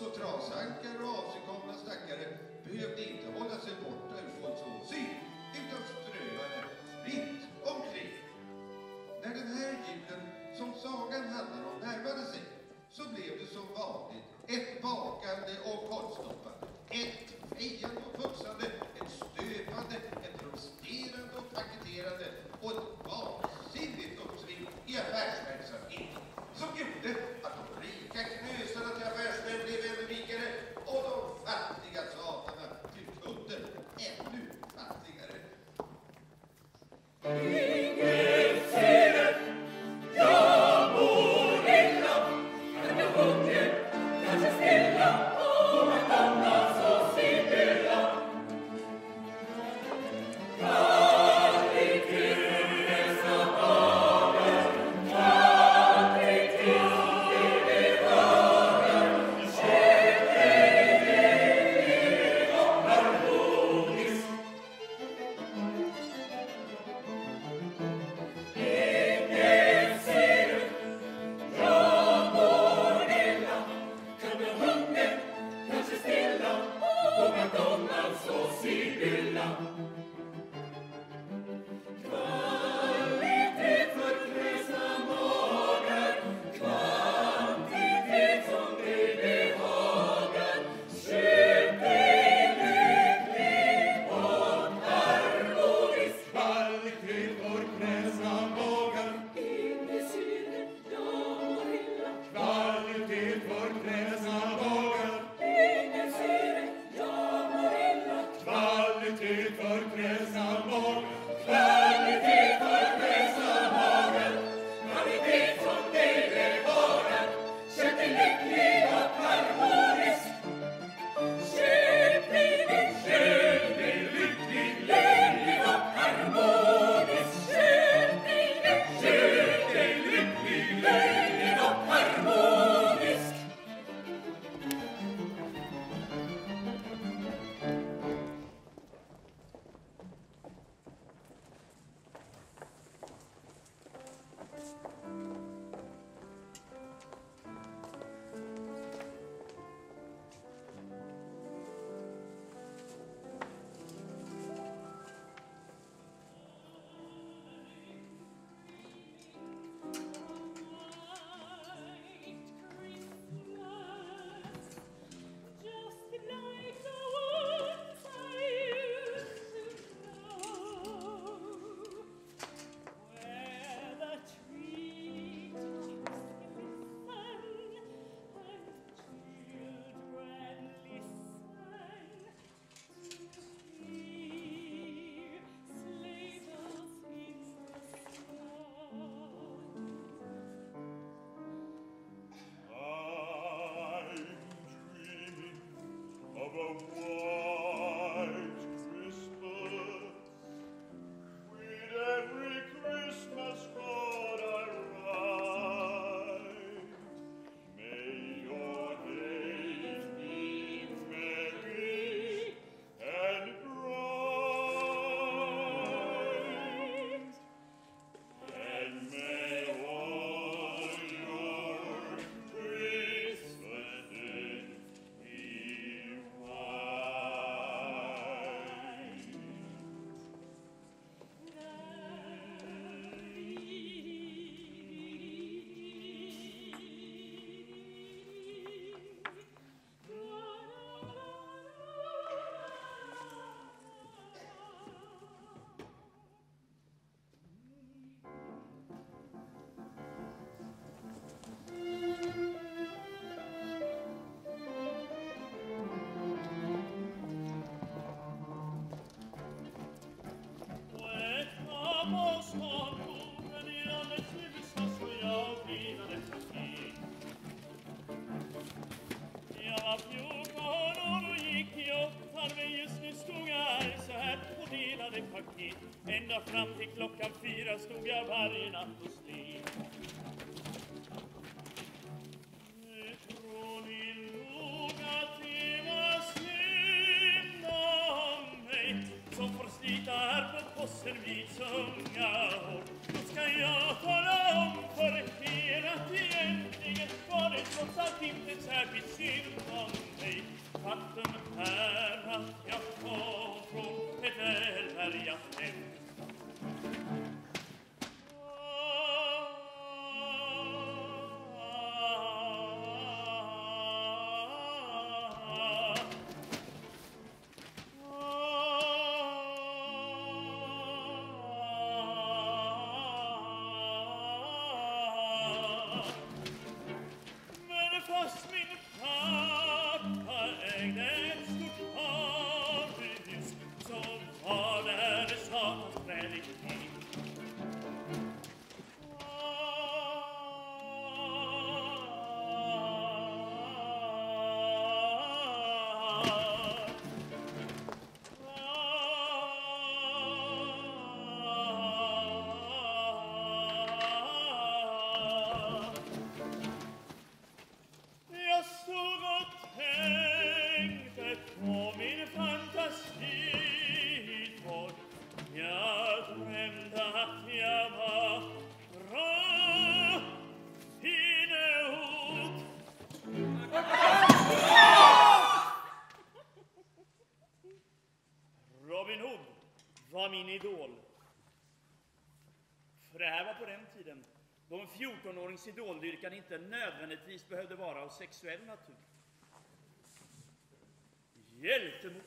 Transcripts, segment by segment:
Så trasankar och avsigkomna stackare behövde inte hålla sig borta ur folks åsyn, utan strövade fritt omkring. När den här julen som sagan handlar om närmade sig, så blev det som vanligt ett bakande och korvstoppande, ett fejande och putsande, ett stöpande, ett rosterande och paketerande och ett vansinnigt uppsving i affärsverksamhet som gjorde att de rika knösarna till affärsmän blev ännu rikare och de fattiga satarna till kunder ännu fattigare. Inget ser det, jag mår illa, men jag hunger, kanske stilla, och man kommer så stilla. Ända fram till klockan 4 stod jag varje natt och slet. Tror ni nog att det var synd om mig som får slita här på posten vid så unga år? Då ska jag tala om för er att egentligen var det trots allt inte särskilt synd om mig. Faktum är att jag kom från ett välbärgat hem. Min idol. För det här var på den tiden då en 14-årings idoldyrkan inte nödvändigtvis behövde vara av sexuell natur. Hjältemod,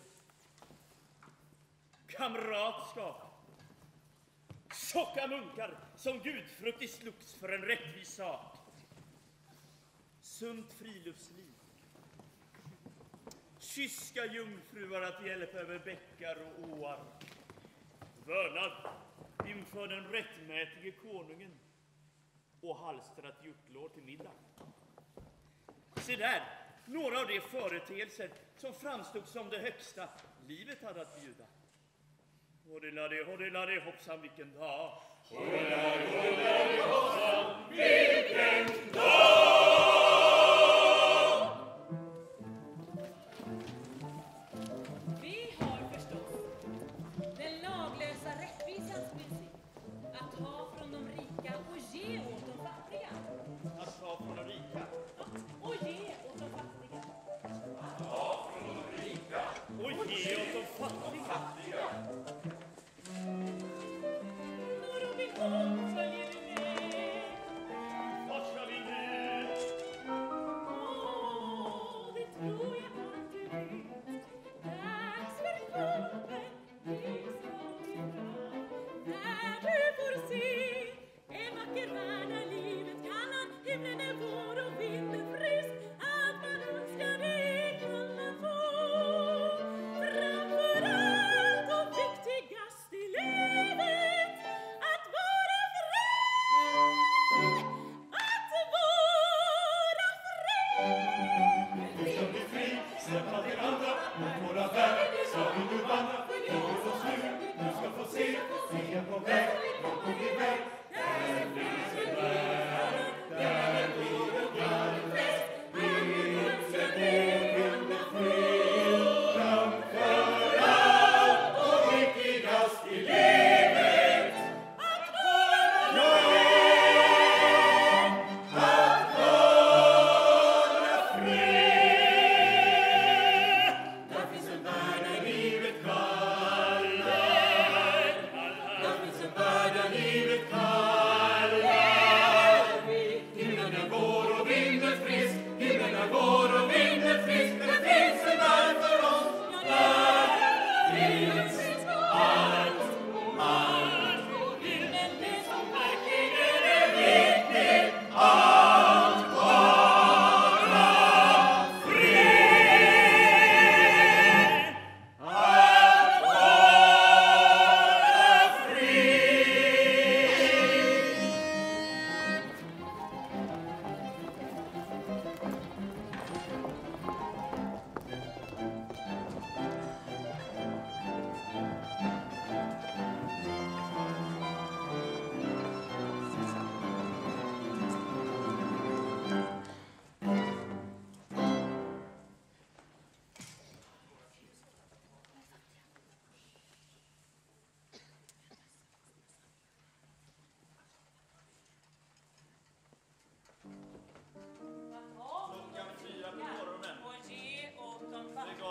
kamratskap, tjocka munkar som gudfruktigt slogs för en rättvis sak, sunt friluftsliv, kyska jungfruar att hjälpa över bäckar och åar, vördnad inför den rättmätige konungen och halstrat hjortlår till middag. Se där, några av de företeelser som framstod som det högsta livet hade att bjuda. Hoddelade hoppsan vilken dag. Hoddelade hoppsan vilken dag.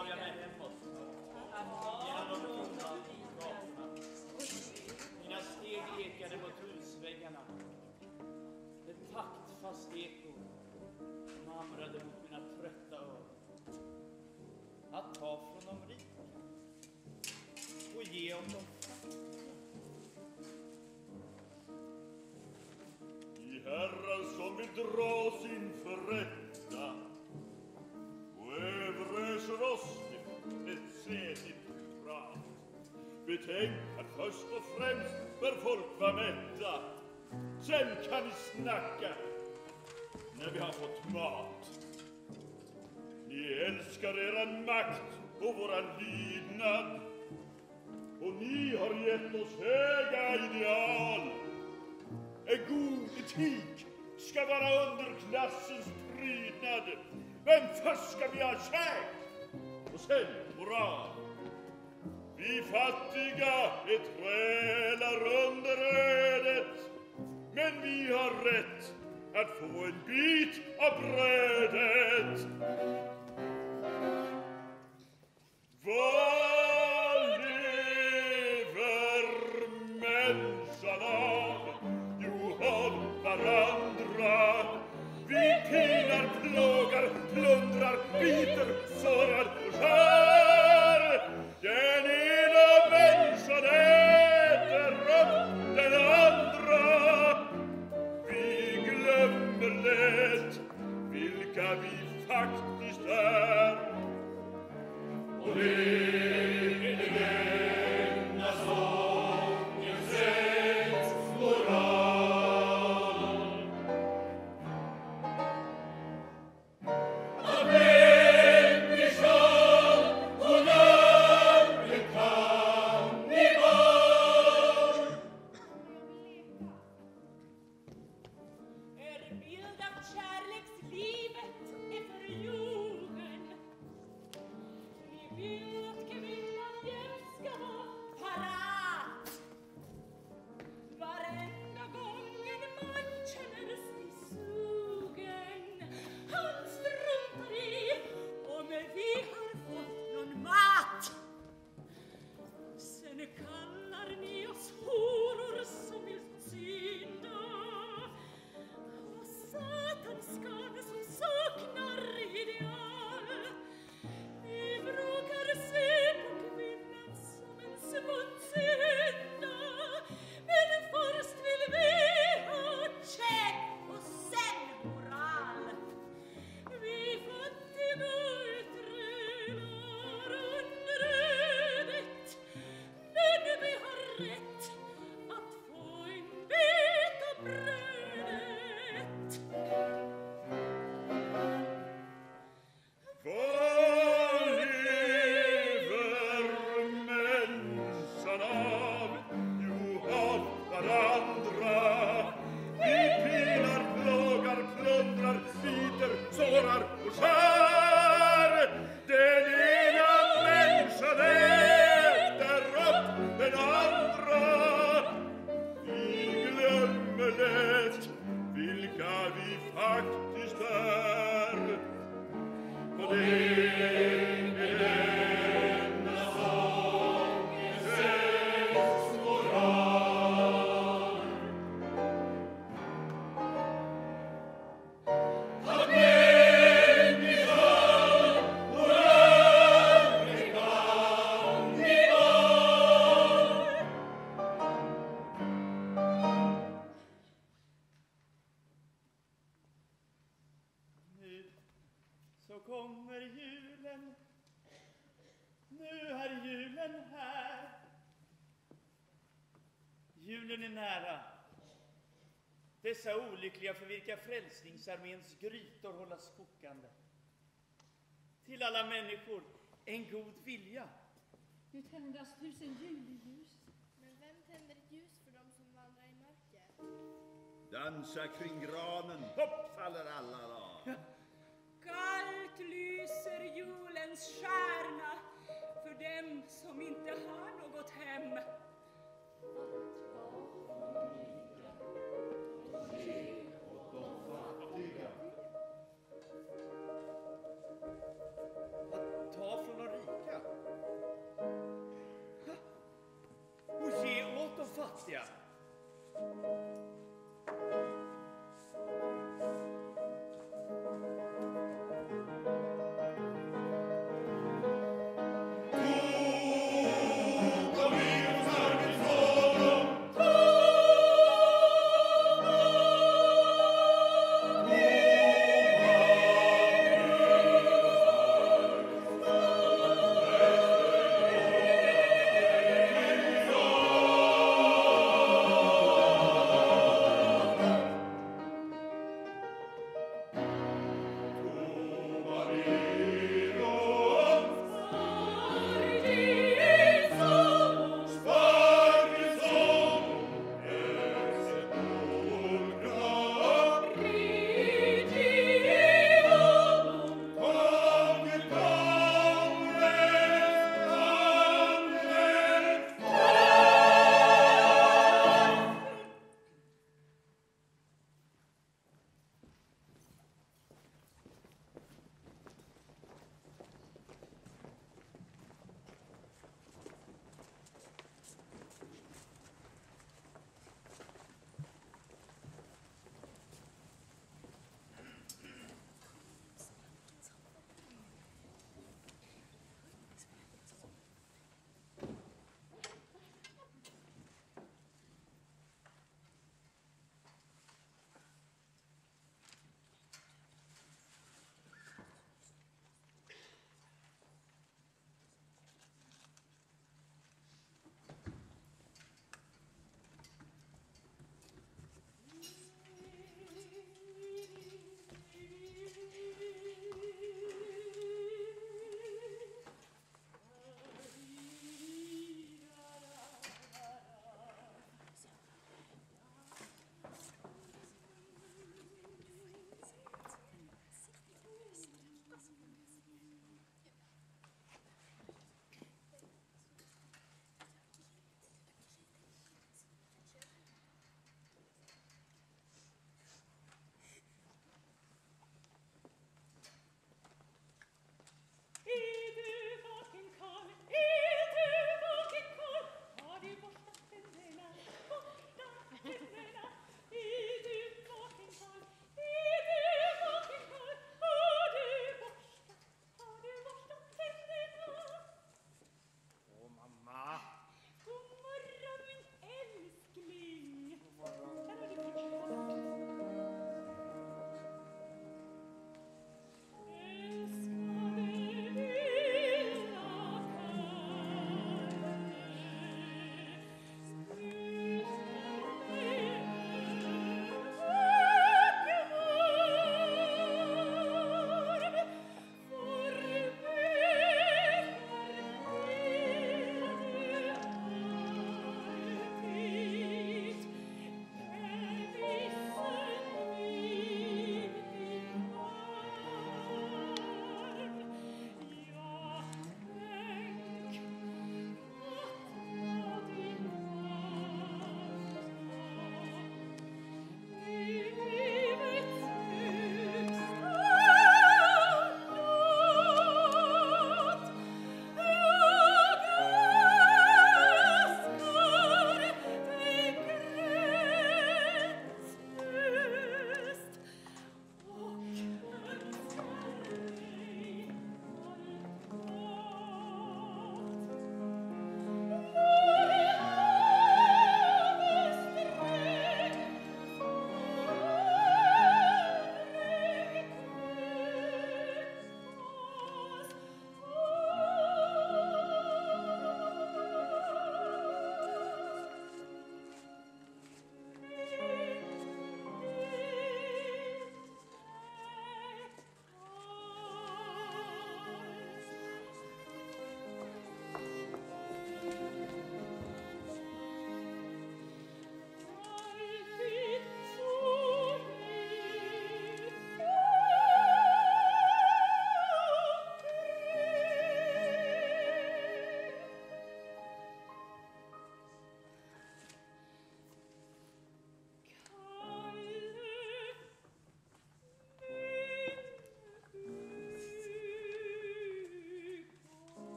bar jag mig hemåt genom de tunga gatorna. Mina steg ekade mot husväggarna. Ett taktfast eko mamrade mot mina trötta öron. Att ta från de rika och ge åt dem fattiga. I herrar som vill dras inför rätta och överöser oss med ett sedligt krav. Betänk att först och främst bör folk vara mätta. Sen kan ni snacka när vi har fått mat. Ni älskar eran makt och våran lydnad. Och ni har gett oss höga ideal. En god etik ska vara underklassens prydnad. Men först ska vi ha käk och sen moral. Vi fattiga är trälar under ödet, men vi har rätt att få en bit av brödet. Vad lever människan av? Jo, av varandra. Vi pinar, plågar, plundrar, biter, sårar och skär. Den ena människan äter upp den andra. Vi glömmer lätt vilka vi faktiskt är. Och det denna sångens moral. Att människan hon aldrig kan i vår. Er bild av kärlekslivet är förljugen. Ni vill att kvinnan jämt ska vara parat. Varenda gång en man känner sig sugen. Han struntar i om vi har fått någon mat. Sen kallar ni oss horor som vill synda. Och satanskane som saknar ideal. Vi brukar se på kvinnan som en smutsig hynda. Men först vill vi ha käk och sen moral. Vi fattiga trälar under ödet, men vi har rätt att få en bit av brödet. Vad lever människan av? Jo, av varandra. Vi pinar, plågar, plundrar, biter, sårar och skär. Den ena människan äter upp den andra. Vi glömmer lätt vilka vi faktiskt är. Och det är denna sångens moral. Att människan hon aldrig kan i vår. Nu så kommer julen. Nu är julen här. Julen är nära. Dessa olyckliga för vilka frälsningsarméns grytor hållas kokande. Till alla människor en god vilja. Nu tändas 1000 juleljus. Men vem tänder ett ljus för dem som vandrar i mörker? Dansa kring granen, hopp faller alla lag. Kallt lyser julens stjärna för dem som inte har något hem. Att ta från de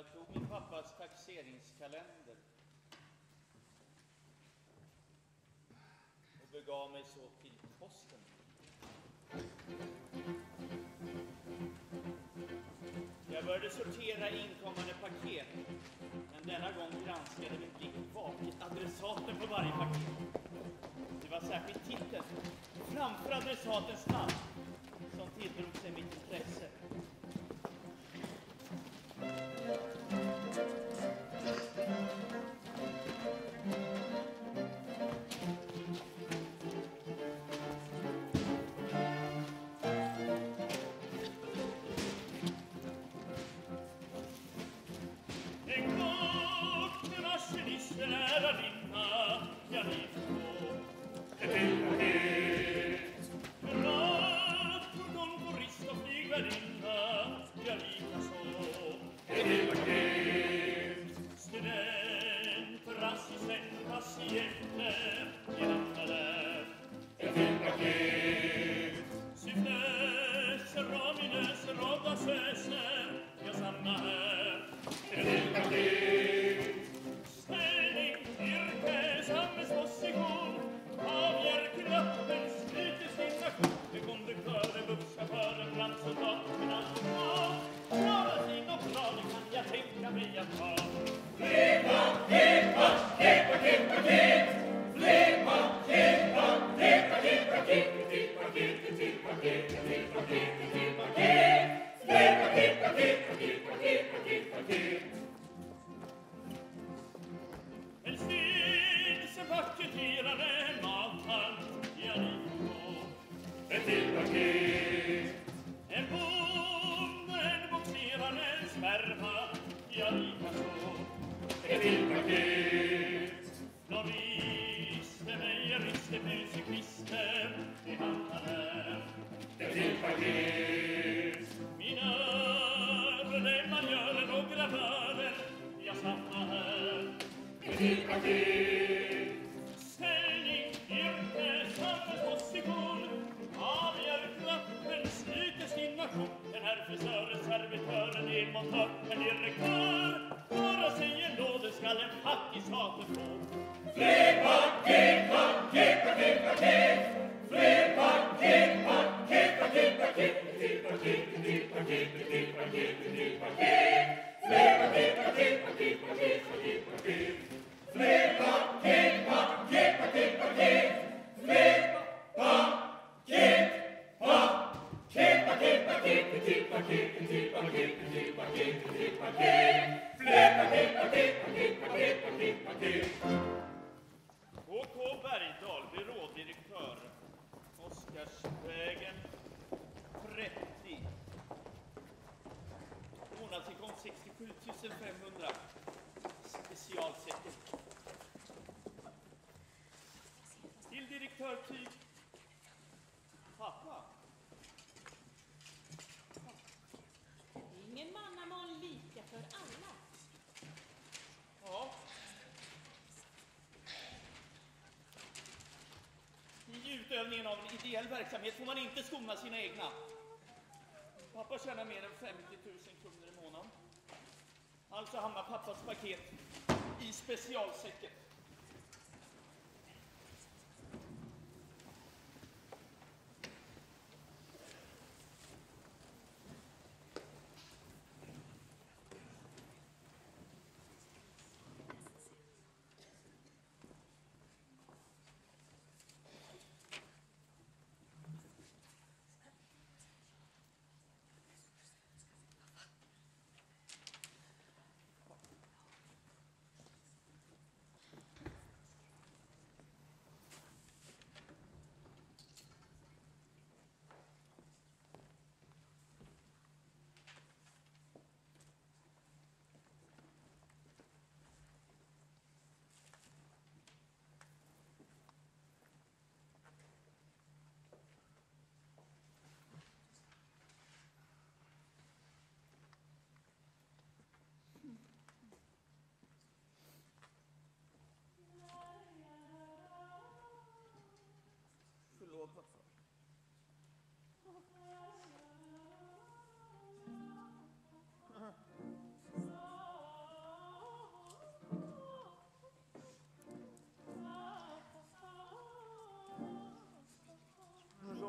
Jag tog min pappas taxeringskalender och begav mig så till posten. Jag började sortera inkommande paket, men denna gång granskade min blick vakigt adressaten på varje paket. Det var särskilt titeln framför adressatens namn som tilldrog sig mitt intresse. H.K. Bergdahl, byrådirektör, Oscarsvägen 30. Månadsinkom 67 500. Specialsätter. Till direktör typ pappa. Ingen mannamål lika för alla. Ja. I utövningen av en ideell verksamhet får man inte skona sina egna. Pappa tjänar mer än 50 000 kronor i månaden. Alltså hamnar pappas paket i specialsäcken.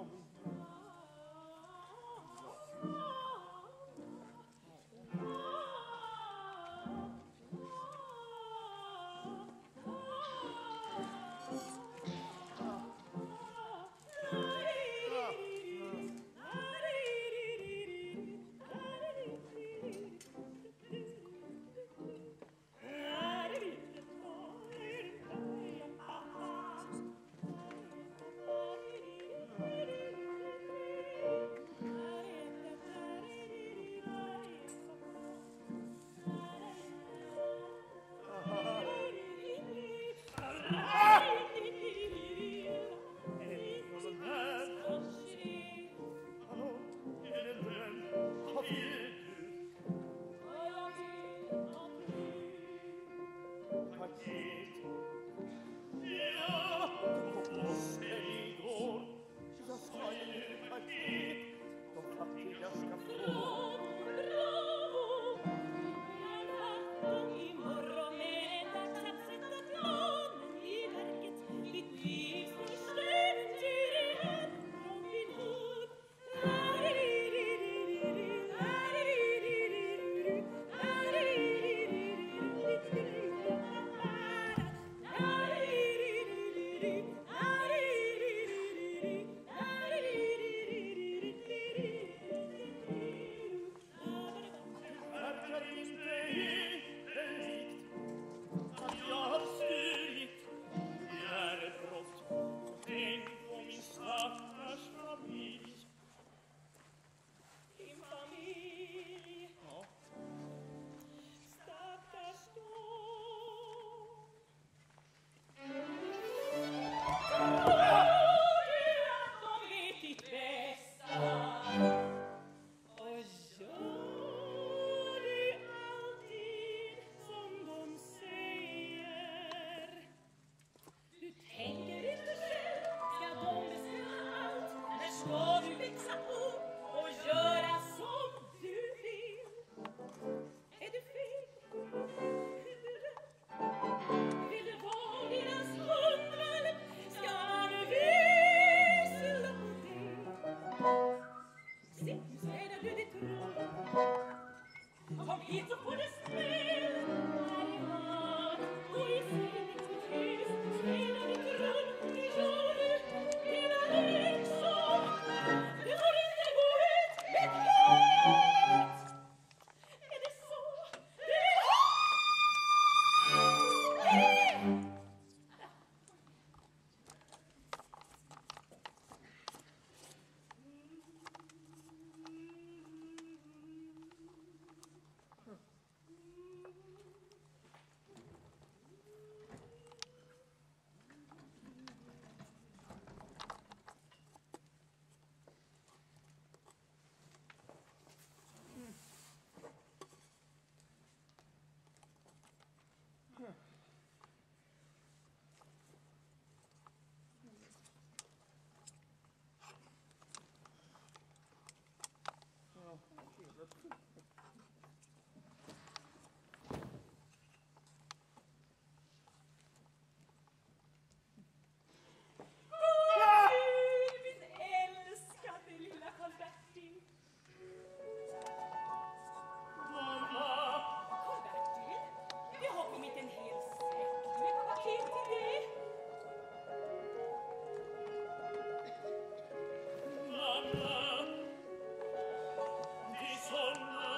Mamma, di sonno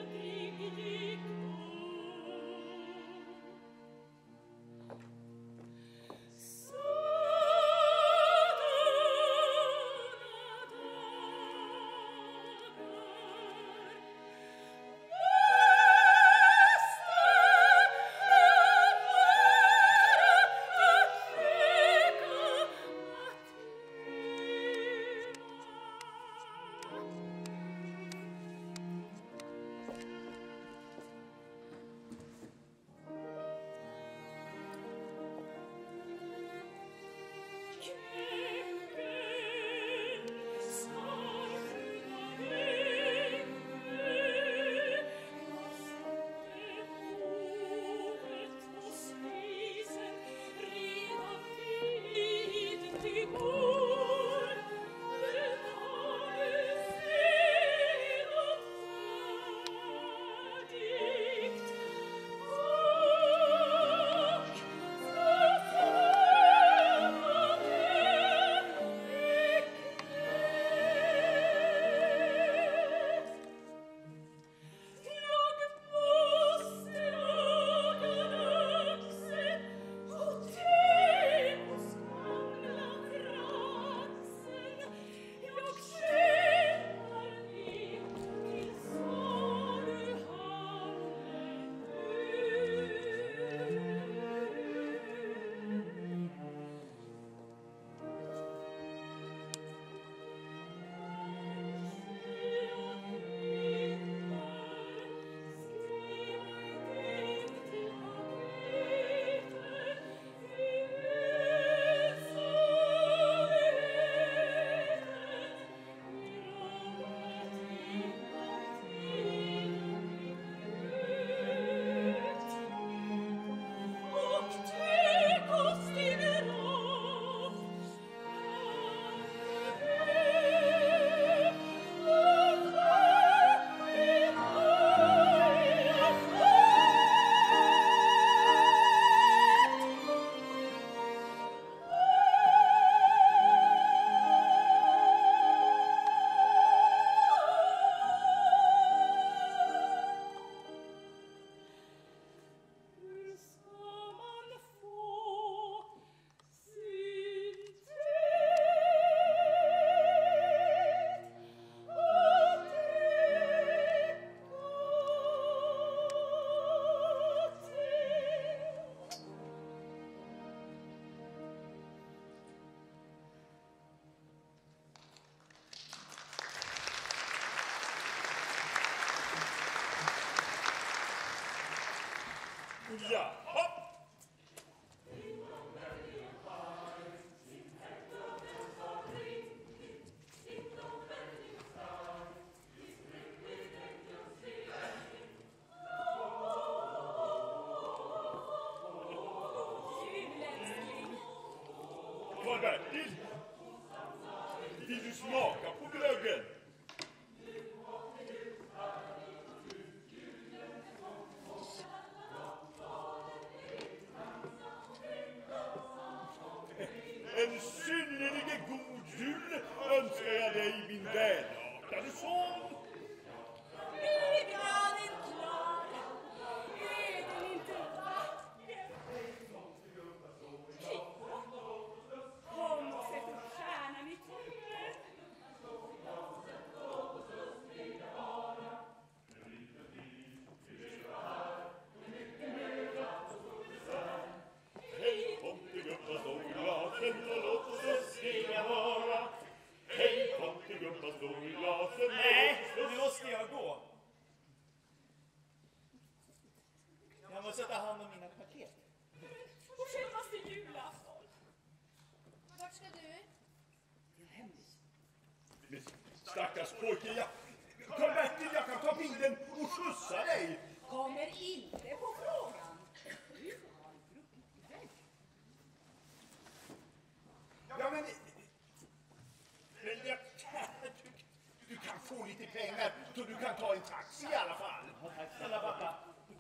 Jaha. Karl-Bertil, vill du smaka på glöggen? En synnerligen god jul önskar jag dig, min välartade son. Är granen klar? Är den inte vacker? Kippa, kom och sätt upp stjärnan i tunneln. Hej, tomtegubbar, stå i glasen och låt oss lustiga vara. Hej, tomtegubbar, stå i glasen. Nej, nu måste jag gå. Jag måste ta hand om mina paket. Och självaste julafton. Vart ska du? Det är en hemlis. Men stackars pojke, Karl-Bertil, jag kan ta bilen och skjutsa dig. Kommer inte på frågan. Ja, men du kan få lite pengar så du kan ta en taxi i alla fall. Tack snälla pappa.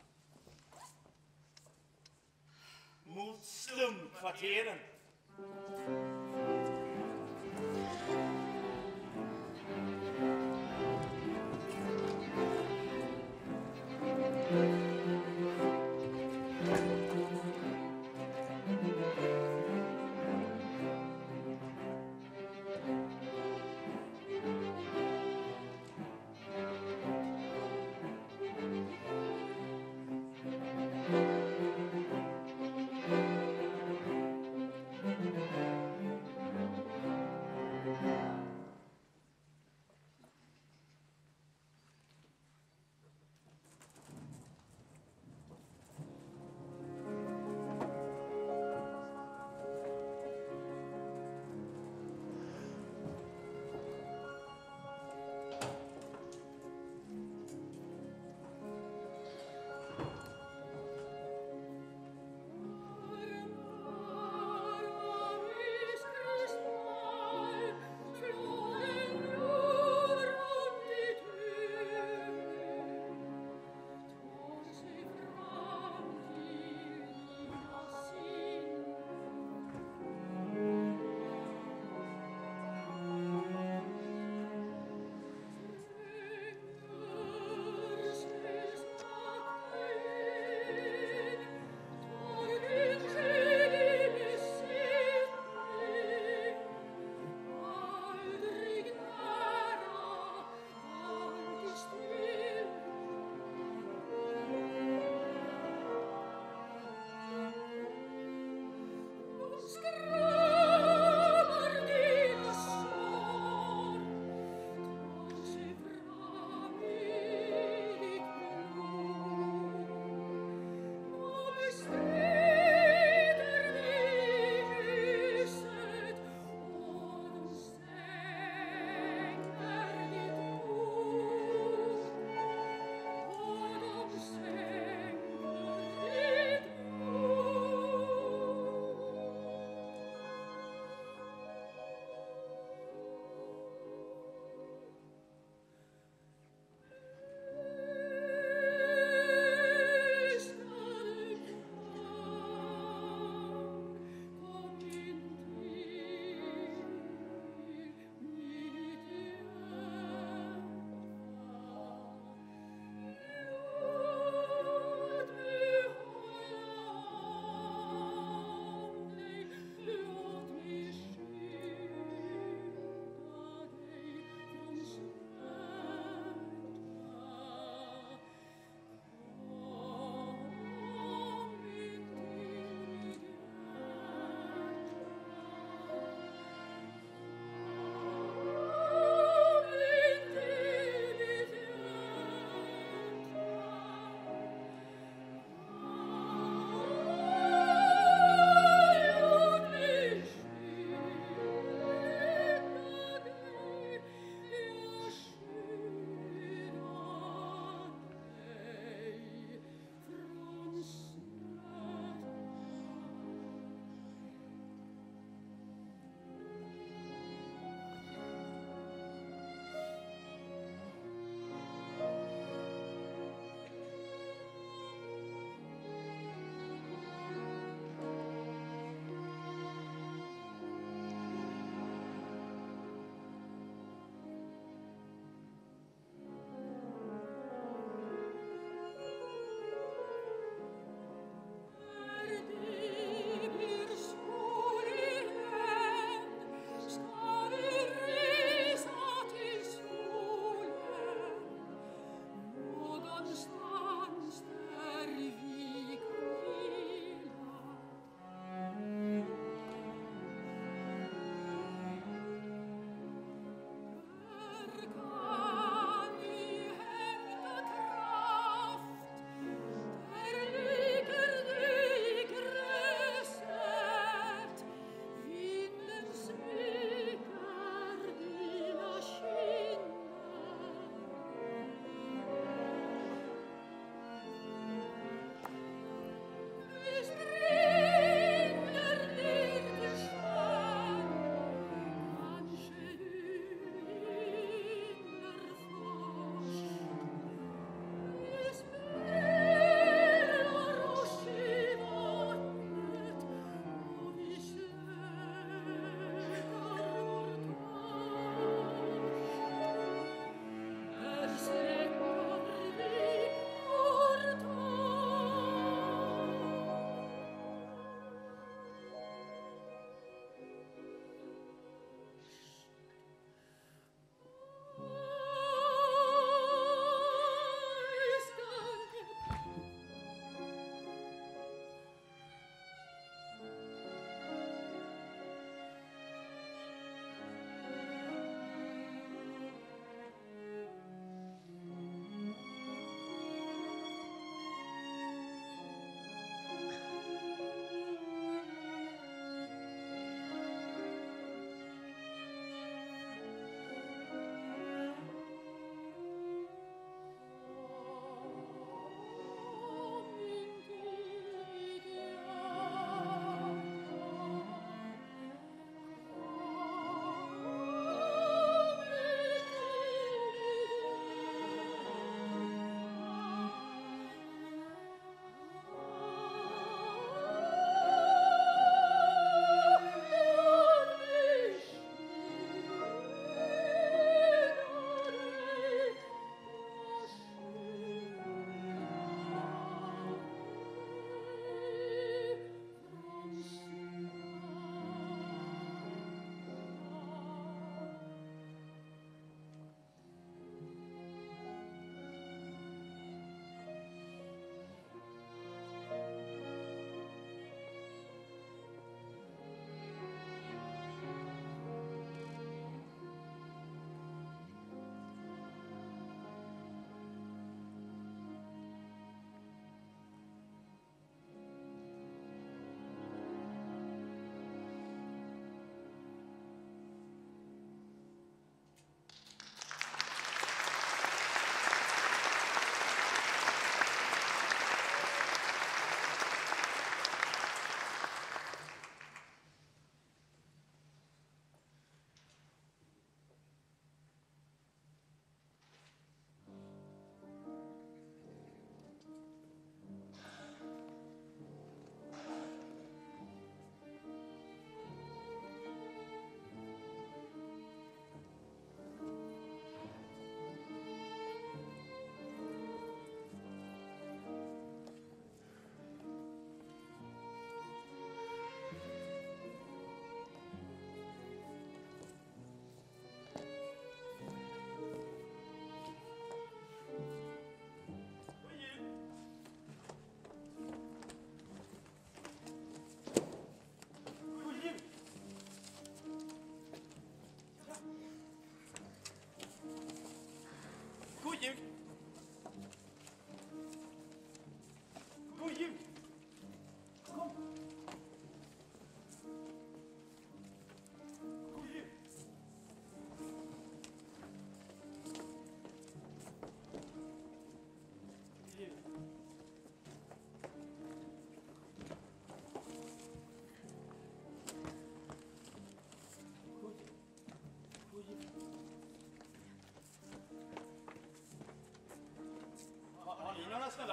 Mot slumkvarteren.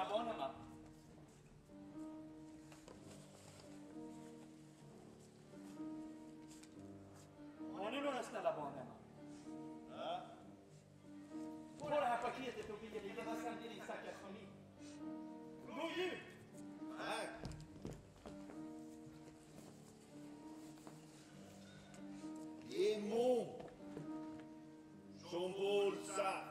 snälla barn hemma? Har ni några snälla barn hemma? Ja. Ta det här paketet och be dig lämna fram till din stackars familj. God jul! Tack. Det är må som våldsamt.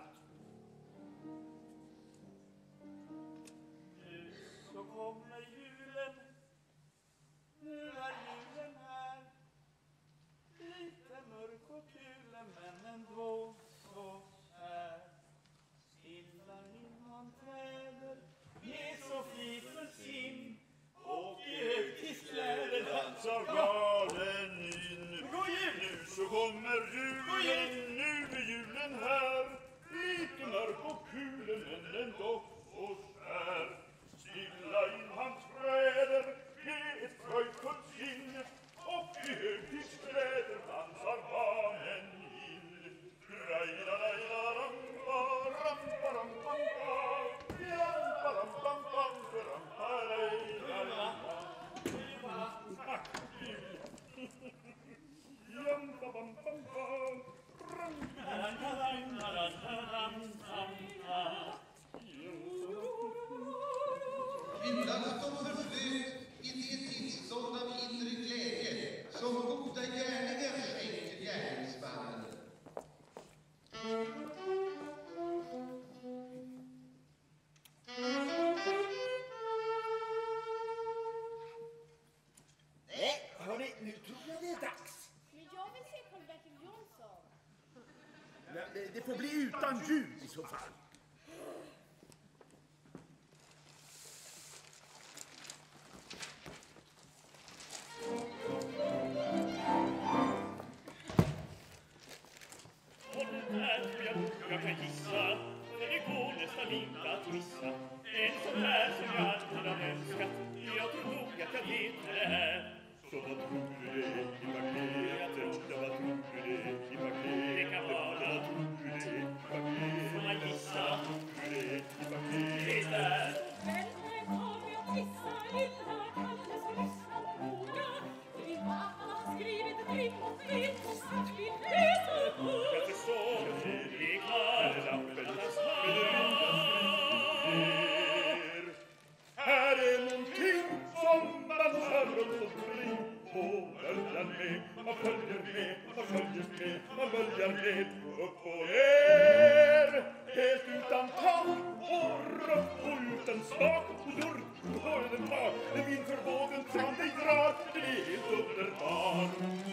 Nu så kommer julen. Nu är julen här. Lite mörk och kulen men ändå så kär. Stilla innan träder med så flifen sin och i högtidskläder dansar Galen in. God jul! Nu så kommer julen, nu är julen här. Lite mörk och kulen men ändå så skär. Stilla in han träder med ett fröjtfullt sin och i högtidskläder dansar barnen in. Kvinnan som förflöt i det tillstånd av inre glädje som goda gärningar skänker gärningsmannen. Nej, hörni, nu tror jag det är dags. Men jag vill se Karl-Bertil Jonsson. Det får bli utan ljud i så fall. Jag kan gissa, för det går nästan inte att missa. En sån här som jag alltid har önskat. Jag tror nog att jag vet vad det är. Så vad tror du det är i paketet? Ja, vad tror du det är i paketet? Det kan vara. Vad tror du det är i paketet? Får man gissa? Vad tror du det är i paketet? Det är där. Men kom jag gissa illa, alldeles lyssna noga. Det är vad han har skrivit, rim och vits, att vi läser upp. Jag förstår, det är klart att han svarar. Här är någonting som man hör runt omkring på böljan med. Man följer med, man följer med, man böljar med upp och ner. Helt utan tak och ruff och utan smak och dörr. Då är den klar, det vind för vågen fram dig drar. Det är helt underbar.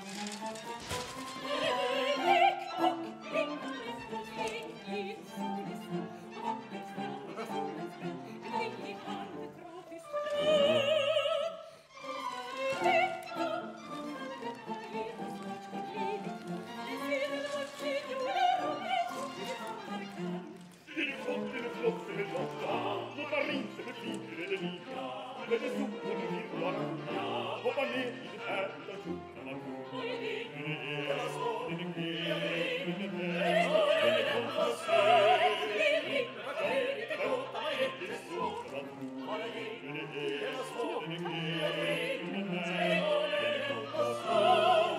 Är det flott, är det flott, är det lotta? Låta rinsa med fliker eller lika. Är det sol och det virvlar rola? Hoppa ner i det här utan kjolarna går. Är det svårt, är det knä? Är det kompasser? Är det gott, är det svårt att tro? Är det svårt, är det knä? Är det kompasser?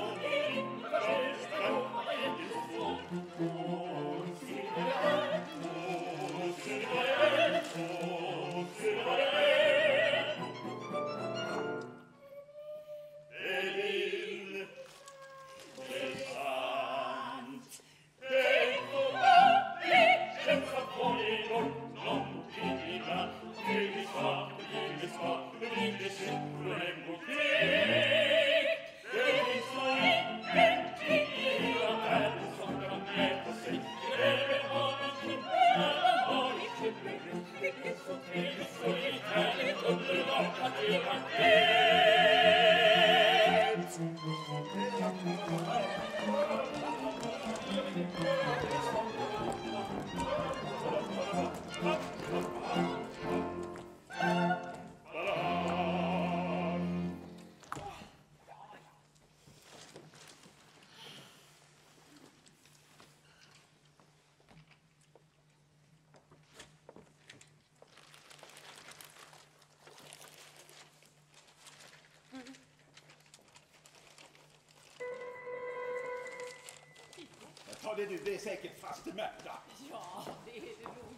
hörde du, det är säkert faste Märta. Ja, det är det nog.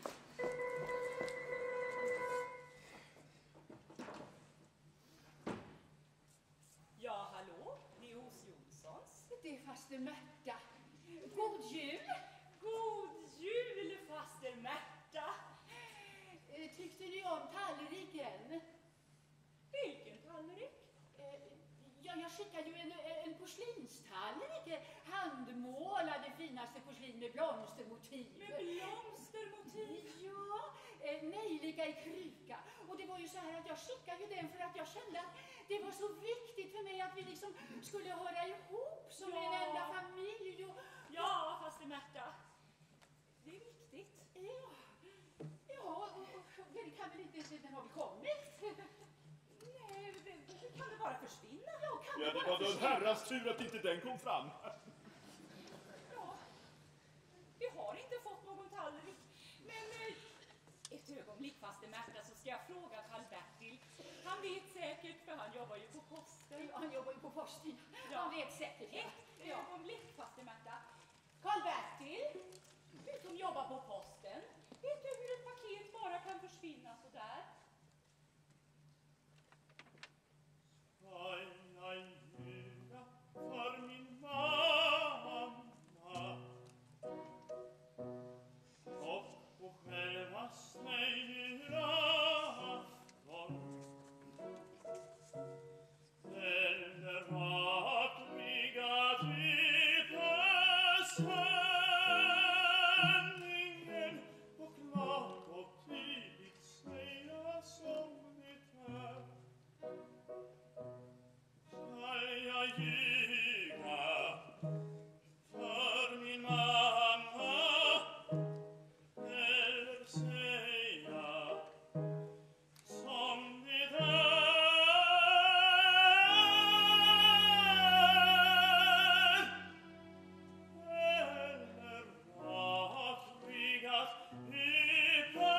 Ja, hallå? Det är hos Jonssons. Det är faster Märta. God jul! God jul, faster Märta. Tyckte ni om tallriken? Vilken tallrik? Ja, jag skickade ju en porslinstallrik. Handmålade finaste porslin med blomstermotiv. Med blomstermotiv? Ja, nejlika i kruka. Och det var ju så här att jag skickade ju den för att jag kände att det var så viktigt för mig att vi liksom skulle höra ihop som en enda familj. Ja, faster Märta. Det är viktigt. Ja, det kan väl inte, den har väl kommit? Nej, det kan det bara försvinna. Ja, det var då en herrans tur att inte den kom fram. Ja, vi har inte fått någon tallrik. Men ett ögonblick, faster Märta, så ska jag fråga Karl-Bertil. Han vet säkert, för han jobbar ju på posten. Ja, han jobbar ju på posten. Ja. Han vet säkert. Ett ögonblick, faster Märta. Karl-Bertil, du som jobbar på posten. Vet du hur ett paket bara kan försvinna så där? Aj, aj, ljuga för min mamma och självaste julafton eller rakriga till sändningen och klart och tydligt säga som det är. Skall jag ljuga för min mamma eller säga som det är? Eller rakrigat yppa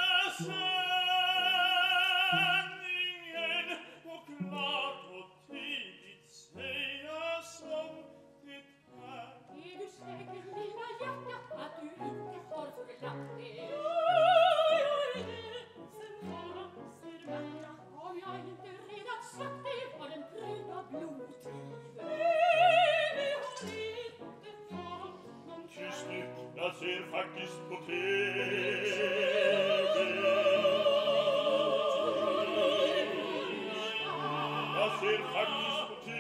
sanningen och klart och tydligt säga som det är. Är du säker, lilla hjärta, att du inte har förlatt det? Jag är ledsen, faster Märta. Har jag inte redan sagt dig vad den bruna blodtiden? Nej, vi har inte fått någon Tyst nu, jag ser faktiskt på TV. Jag ser faktiskt på TV.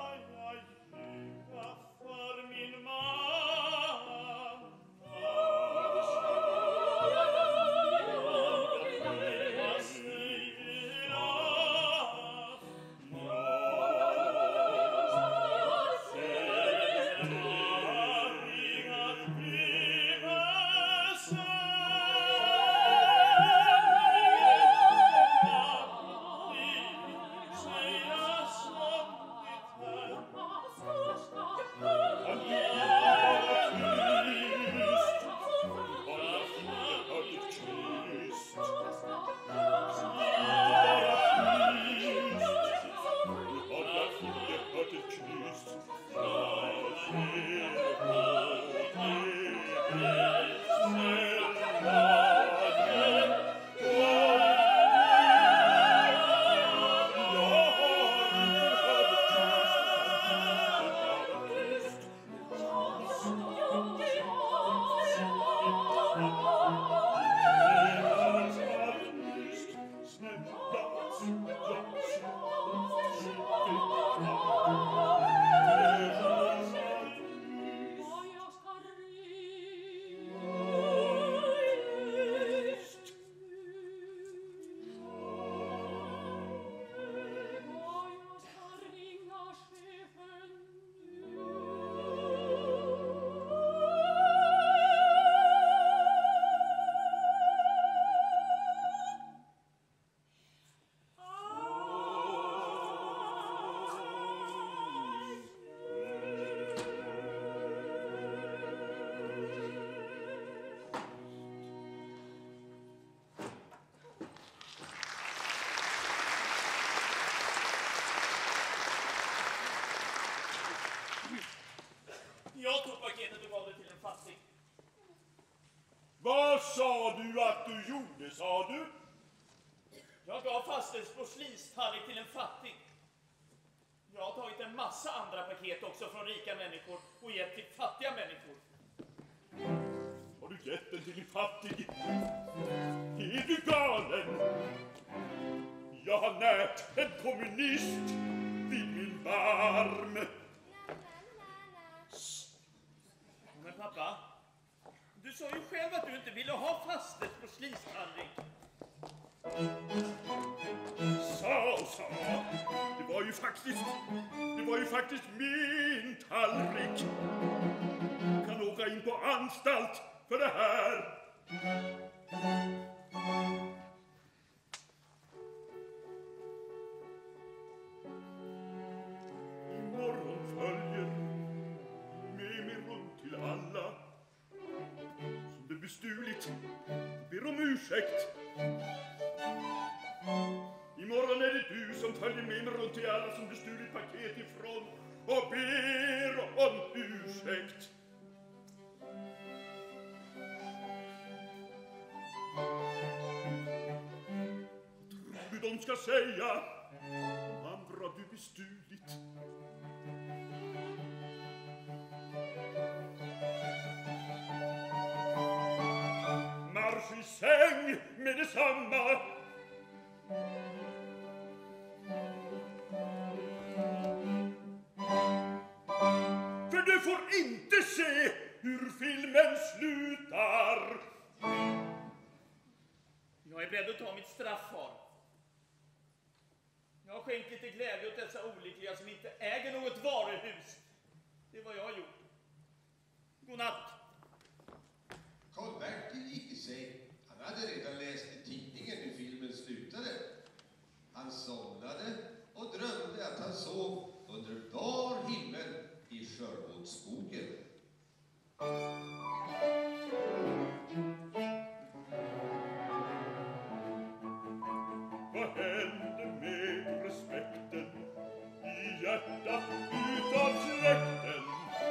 För min mamma du gjorde, sa du? Jag gav fastens porslinstallrik till en fattig. Jag har tagit en massa andra paket också från rika människor och gett till fattiga människor. Har du gett den till en fattig? Är du galen? Jag har närt en kommunist vid min barm. Men pappa, du sa ju själv att du inte ville ha fastens porslinstallrik. Sa. Det var ju faktiskt min tallrik. Kan åka in på anstalt för det här. Imorgon följer med mig runt till alla som det bestulit. Ber om ursäkt. Imorgon är det du som följer med mig runt till alla som du stulit paket ifrån och ber om ursäkt. Vad tror du de ska säga om andra du bestulit? Marsch i säng med detsamma. För du får inte se hur filmen slutar. Jag är beredd att ta mitt straff, far. Jag har skänkt lite glädje åt dessa olyckliga som inte äger något varuhus. Det är vad jag har gjort. Godnatt. Karl-Bertil gick i sig. Han hade redan läst i tidningen hur filmen slutade. Han somnade och drömde att han sov under bar himmel i Sherwoodskogen. Vad hände med respekten i hjärtat utav släkten?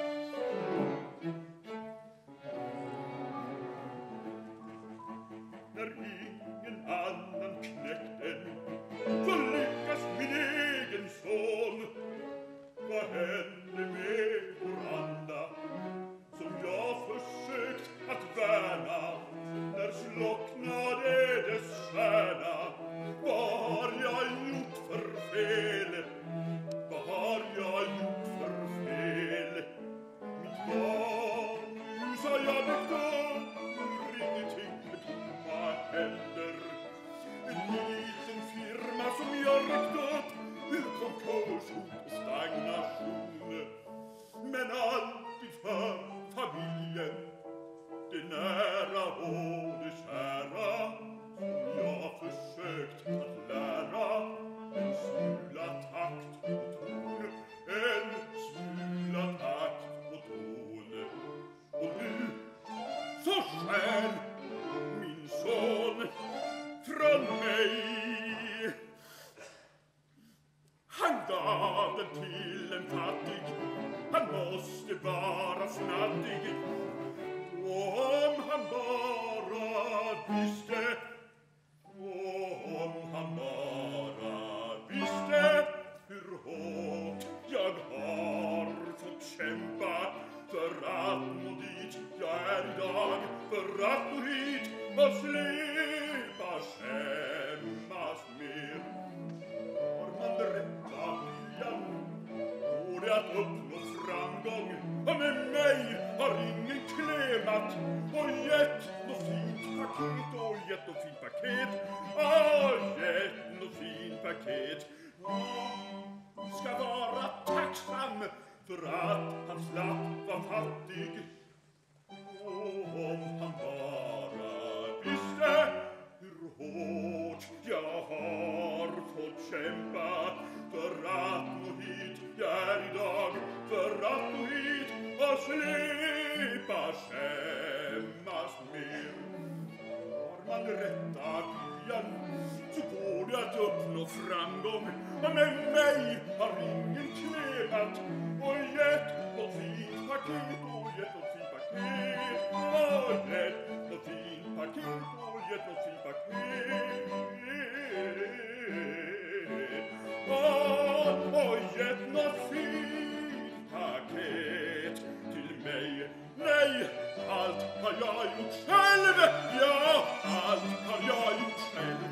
När ingen annan knäckt den, så lyckas min egen son. Vad hände med vår anda som jag försökt att värna? När slocknade dess stjärna? Vad har jag gjort för fel? Vad har jag gjort för fel? Mitt barnhus har jag byggt upp ur ingenting med tomma händer. En liten firma som jag ryckt upp ur konkurshot och stagnation. Men alltid för familjen, det nära och det kära, som jag försökt att lära. En smula takt på ton, en smula takt på ton. Och nu så stjäl min son från mig. Han gav den till en fattig, han måste vara snaddig. Och om han bara visste, hur hårt jag har fått kämpa för att nå dit jag är idag, för att nå hit och slippa skämmas mer. Har man det rätta viljan, går det att uppnå framgång. Och med mig har ingen klemat och gett något fint paket, och gett något fint paket, och gett något fint paket. Han ska vara tacksam för att han slapp vara fattig. Och om han bara visste hur hårt jag har fått kämpa för att nå hit jag är idag, för att nå hit och slippa skämmas mer. Har man rätta viljan, så går det att uppnå framgång. Och med mig har ingen klevat och gett något fint paket, och gett något fint paket, och gett något fint paket och gett oss sin paket. Och gett något fint paket till mig. Nej, allt har jag gjort själv. Ja, allt har jag gjort själv.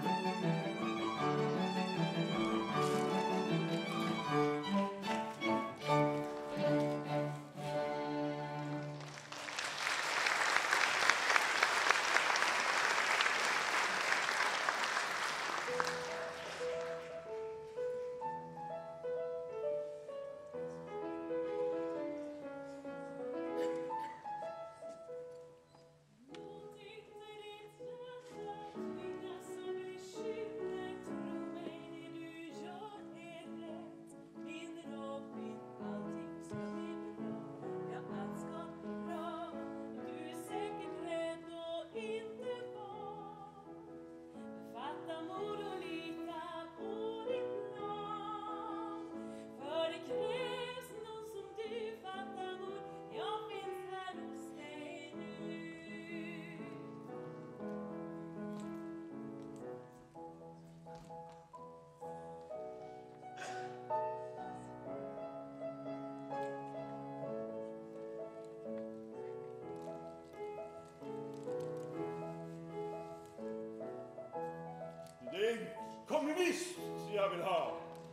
Det är kommunist jag vill ha.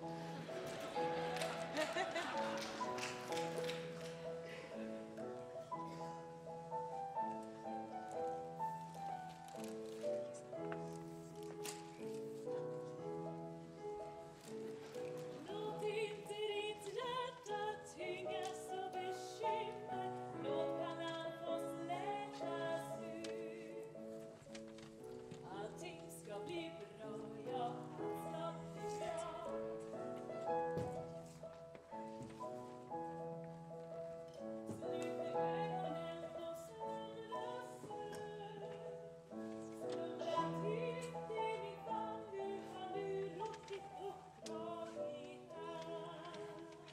Låt inte ditt hjärta tyngas och bekymmer, låt pannan få slätas ut. Allting ska bli bra, ja, allt ska bli bra. Slut med ögonen och snurra söt. Snurra till det min famn, nu har du rått ditt uppdrag i hand.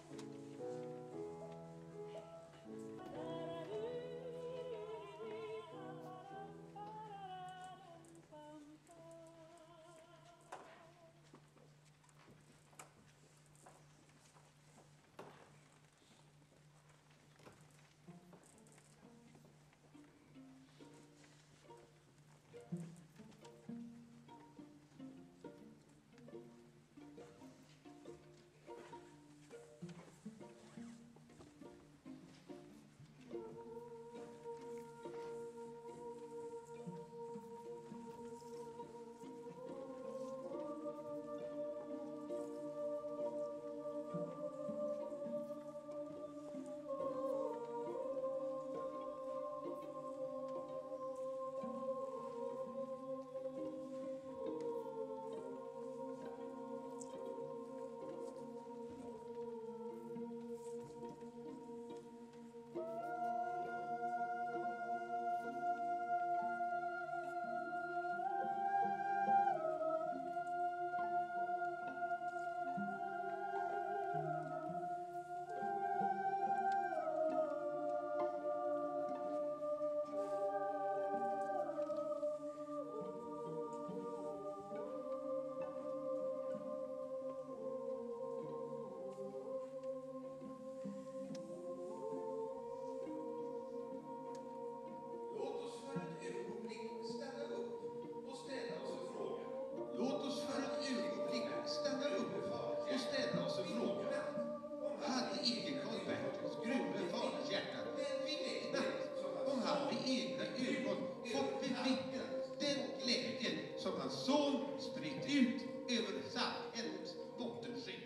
Låt oss för ett ögonblick stanna upp och ställa oss en fråga. Låt oss för ett ögonblick stanna upp och ställa oss en fråga. Hade icke Karl-Bertils grymme fadershjärta vittnat om han med egna ögon fått bevittna den glädje som hans son spritt ut över samhällets bottenskikt?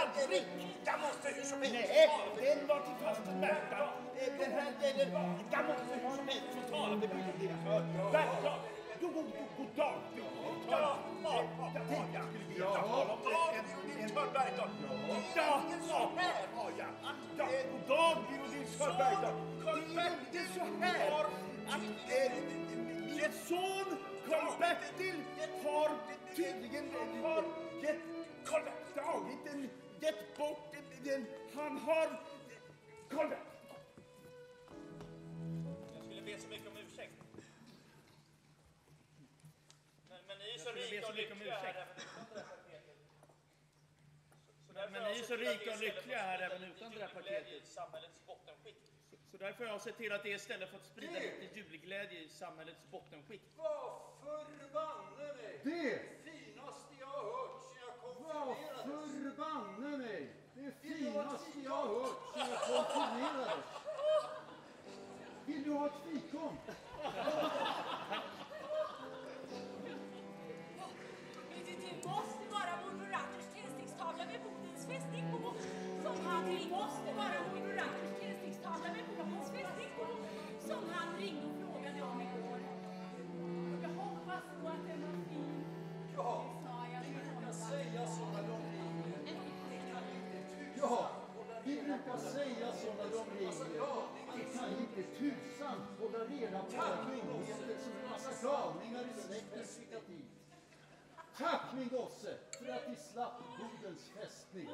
aldrig. Jag måste hur som helst. Nej, den var till fasten Märta. Den här gäller... Jag måste hur som helst få tala med byggdirektör. Märta! God dag. Ja, Jag tänkte jag skulle vilja tala om byrådirektör Bergdahl. Det är ingen så här. Ja, god dag, byrådirektör Bergdahl. Det är så här att min son Karl-Bertil har tydligen gett bort han har Karl-Bertil. Jag skulle be så mycket om ursäkt. Men ni är så rika och lyckliga här även utan det här paketet. Men ni är så rika och lyckliga här även utan det här paketet. I samhällets bottenskikt. Så därför har jag sett till att det är istället för att sprida lite julglädje i samhällets bottenskikt. Vad förbanne mig. Det! Finaste jag har hört sedan jag Vad konfirmerades. förbanne mig! Det finaste jag har hört sedan jag konfirmerades. Vill du ha ett fikon? Det måste vara morbror Ratters tändstickstavla med Bodens fästning på. Som han ringde. Det måste vara morbror Ratters tändstickstavla med Bodens fästning på. Som han ringde och frågade om igår. Jag hoppas på att den var fin. Ja, Det sa jag. vi brukar säga så när de ringer. Ja, vi brukar säga så när de ringer. Det kan inte tusan hålla reda på alla myndigheter som en massa galningar i släkten skickar dit. Tack min gosse för att vi slapp Bodens fästning.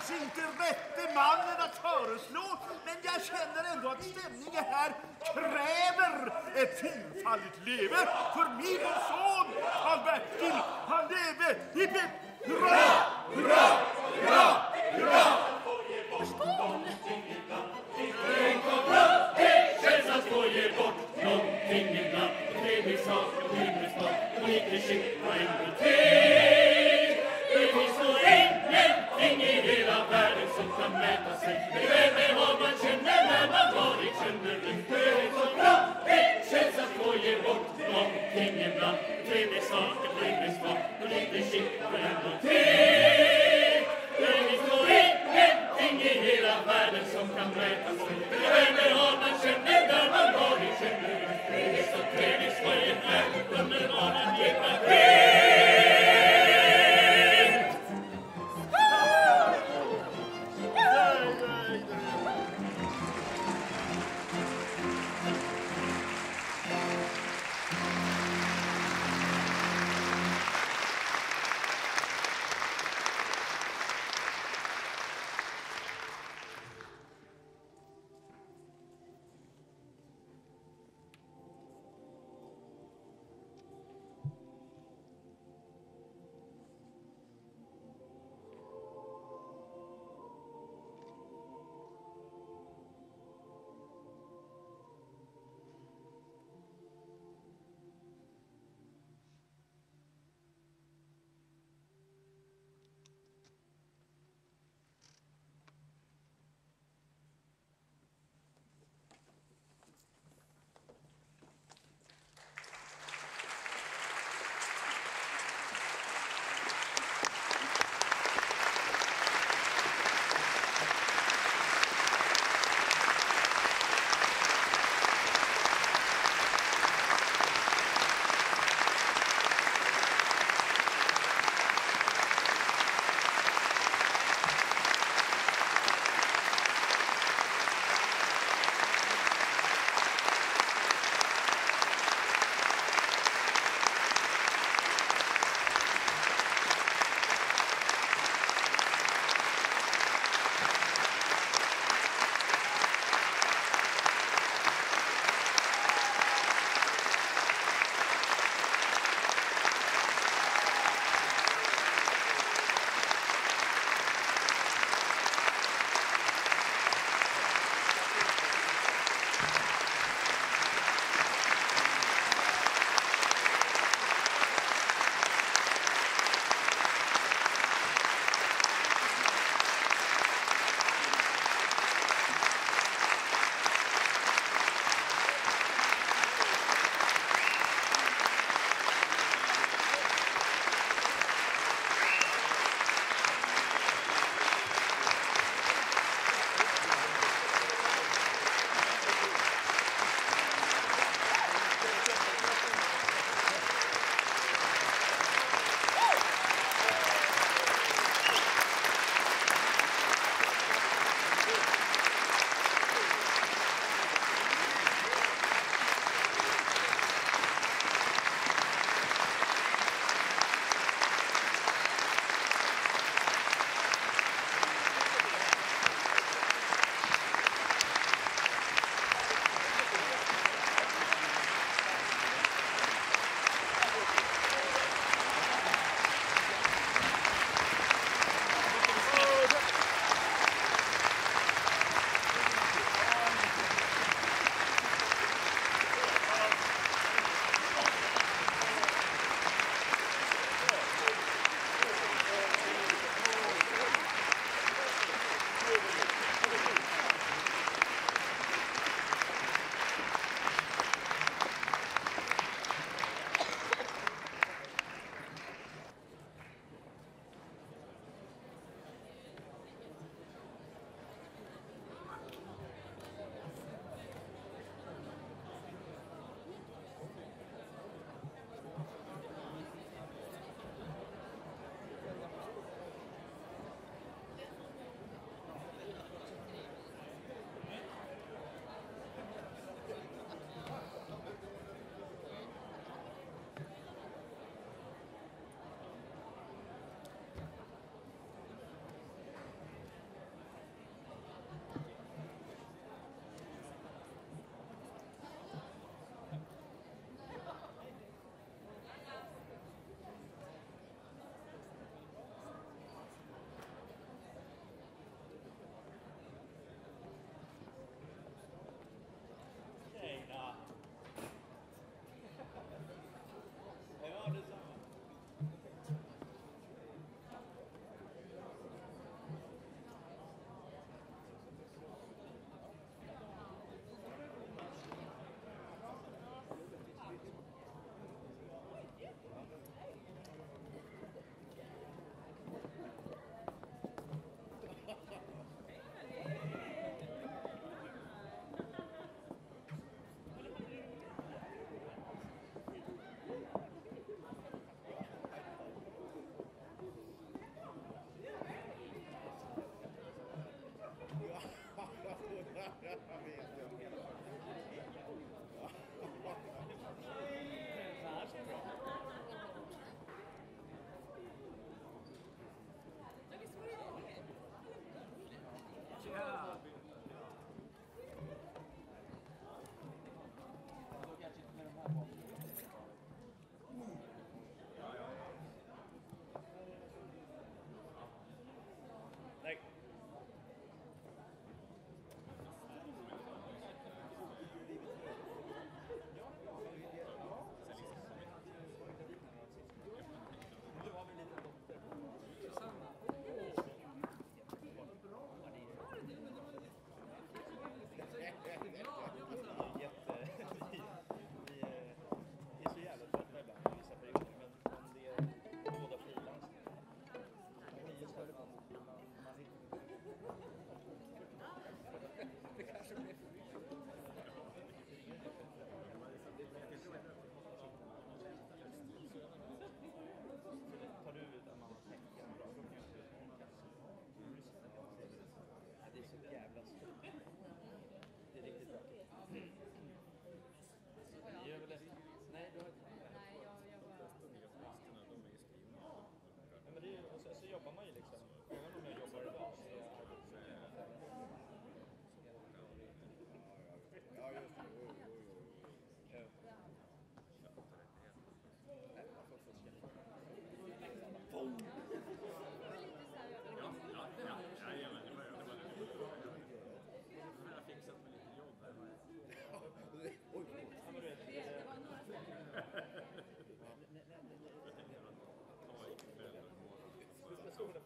kanske inte rätte mannen att föreslå, men jag känner ändå att stämningen här kräver ett tillfalligt leve för min son Karl-Bertil. Han leve! Hipp hipp! Hurra! Hurra! Hurra! Hurra! Skål! Tänk och bra, det känns att få ge bort någonting ibland. Trevlig sak och hygglig smak och lite skick och enkelt te. Det finns nog ingenting i hela världen som kan mäta sig med vem vad man känner när man varit känner inte. Tänk och bra, det känns att få ge bort någonting ibland. Trevlig sak och hygglig smak och lite skick och enkelt te. Det finns nog ingenting i hela världen som kan mäta sig med vem vad man känner när man varit känner inte. Det är så trevligt vad det är, underbara djupa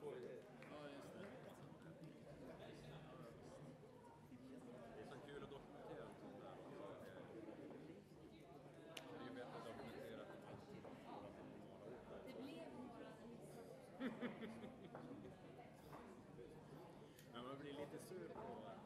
så kul att dokumentera sånt där. Det är ju bättre att dokumentera än att Det blev några men man blir lite sur på